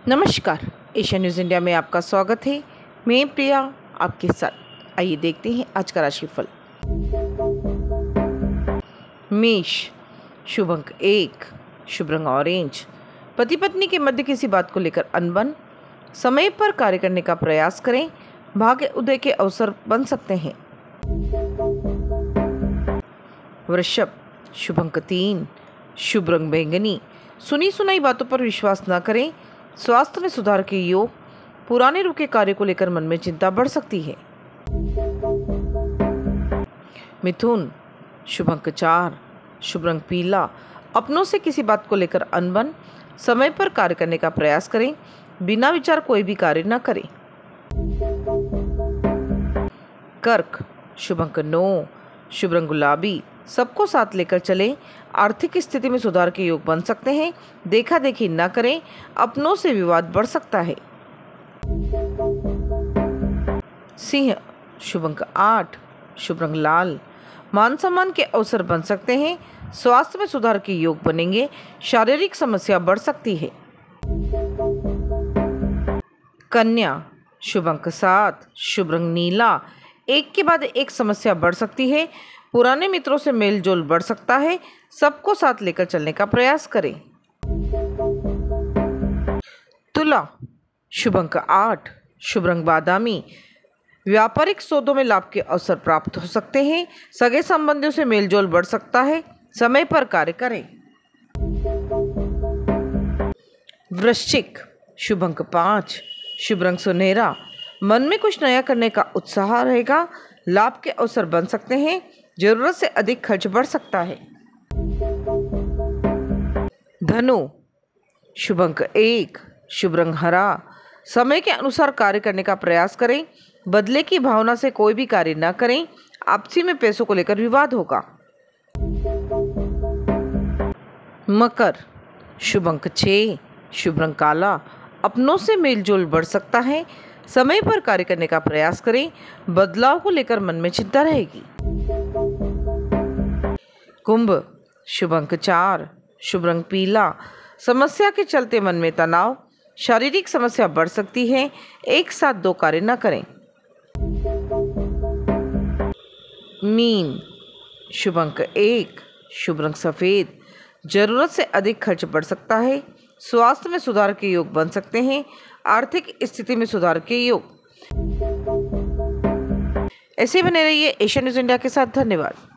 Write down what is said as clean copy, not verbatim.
नमस्कार, Asia news India में आपका स्वागत है। मैं प्रिया आपके साथ। आइए देखते हैं आज का राशिफल। मेष, शुभ अंक 1, शुभ रंग ऑरेंज। पति पत्नी के मध्य किसी बात को लेकर अनबन, समय पर कार्य करने का प्रयास करें, भाग्य उदय के अवसर बन सकते हैं। वृषभ, शुभ अंक 3, शुभ रंग बैंगनी। सुनी सुनाई बातों पर विश्वास न करें, स्वास्थ्य में सुधार के योग, पुराने रुके कार्य को लेकर मन में चिंता बढ़ सकती है। मिथुन, शुभ अंक 4, शुभ रंग पीला। अपनों से किसी बात को लेकर अनबन, समय पर कार्य करने का प्रयास करें, बिना विचार कोई भी कार्य न करें। कर्क, शुभ अंक 9, शुभ रंग गुलाबी। सबको साथ लेकर चलें, आर्थिक स्थिति में सुधार के योग बन सकते हैं, देखा देखी न करें, अपनों से विवाद बढ़ सकता है। सिंह, शुभ अंक 8, शुभ रंग लाल। मान सम्मान के अवसर बन सकते हैं, स्वास्थ्य में सुधार के योग बनेंगे, शारीरिक समस्या बढ़ सकती है। कन्या, शुभ अंक 7, शुभ रंग नीला। एक के बाद एक समस्या बढ़ सकती है, पुराने मित्रों से मेल जोल बढ़ सकता है, सबको साथ लेकर चलने का प्रयास करें। तुला, शुभ अंक 8, शुभ रंग बादामी। व्यापारिक सौदों में लाभ के अवसर प्राप्त हो सकते हैं, सगे संबंधियों से मेल जोल बढ़ सकता है, समय पर कार्य करें। वृश्चिक, शुभ अंक 5, शुभ रंग सुनहरा। मन में कुछ नया करने का उत्साह रहेगा, लाभ के अवसर बन सकते हैं, जरूरत से अधिक खर्च बढ़ सकता है। धनु, शुभ अंक 1, शुभ रंग हरा। समय के अनुसार कार्य करने का प्रयास करें, बदले की भावना से कोई भी कार्य न करें, आपसी में पैसों को लेकर विवाद होगा। मकर, शुभ अंक 6, शुभ रंग काला। अपनों से मेलजोल बढ़ सकता है, समय पर कार्य करने का प्रयास करें, बदलाव को लेकर मन में चिंता रहेगी। कुंभ, शुभ अंक 4, शुभ रंग पीला। समस्या के चलते मन में तनाव, शारीरिक समस्या बढ़ सकती है, एक साथ दो कार्य न करें। मीन, शुभ अंक 1, शुभ रंग सफ़ेद। जरूरत से अधिक खर्च बढ़ सकता है, स्वास्थ्य में सुधार के योग बन सकते हैं, आर्थिक स्थिति में सुधार के योग। ऐसे बने रहिए एशिया न्यूज़ इंडिया के साथ। धन्यवाद।